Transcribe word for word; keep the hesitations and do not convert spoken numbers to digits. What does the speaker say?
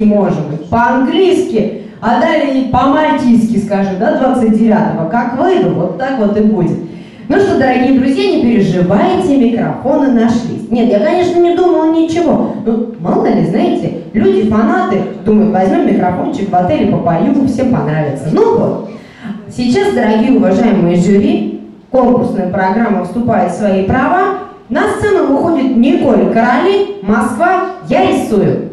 можем, по-английски, а далее по-мальтийски скажем, да, двадцать девятого. Как выйду, вот так вот и будет. Ну что, дорогие друзья, не переживайте, микрофоны нашлись. Нет, я, конечно, не думала ничего. Ну, мало ли, знаете, люди, фанаты, думают, возьмем микрофончик в отеле, попою, всем понравится. Ну вот, сейчас, дорогие уважаемые жюри, конкурсная программа вступает в свои права. На сцену выходит Николь Короли, Москва, я рисую.